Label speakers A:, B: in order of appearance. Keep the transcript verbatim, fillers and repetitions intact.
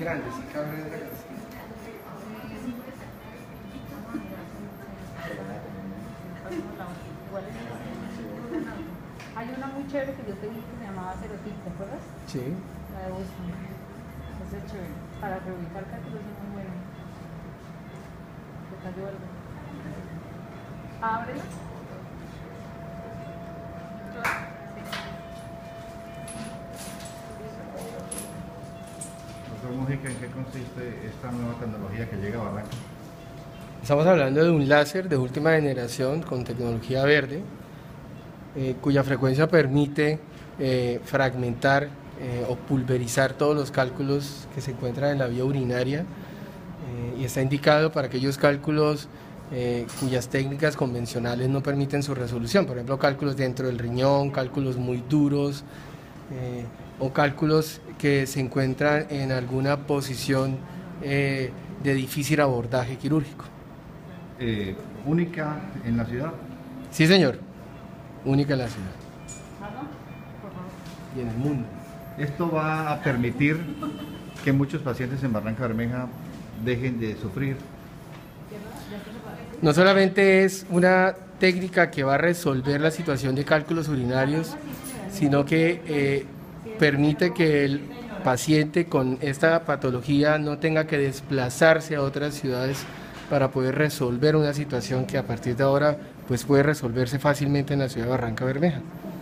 A: grande, sí cabe en la casa.
B: Hay una muy chévere que yo te vi que se llamaba Cerotic, ¿te acuerdas?
A: Sí.
B: La de Boston. Esa es chévere. Para reubicar cálculos es muy buena. Está verde. Ábrela.
C: Doctor Mujica, ¿en qué consiste esta nueva tecnología que llega a Barranca?
A: Estamos hablando de un láser de última generación con tecnología verde, eh, cuya frecuencia permite eh, fragmentar eh, o pulverizar todos los cálculos que se encuentran en la vía urinaria, eh, y está indicado para aquellos cálculos eh, cuyas técnicas convencionales no permiten su resolución, por ejemplo cálculos dentro del riñón, cálculos muy duros, eh, o cálculos que se encuentran en alguna posición eh, de difícil abordaje quirúrgico.
C: Eh, ¿Única en la ciudad?
A: Sí, señor, única en la ciudad y en el mundo.
C: Esto va a permitir que muchos pacientes en Barranca Bermeja dejen de sufrir.
A: No solamente es una técnica que va a resolver la situación de cálculos urinarios, sino que eh, permite que el paciente con esta patología no tenga que desplazarse a otras ciudades para poder resolver una situación que a partir de ahora pues puede resolverse fácilmente en la ciudad de Barranca Bermeja.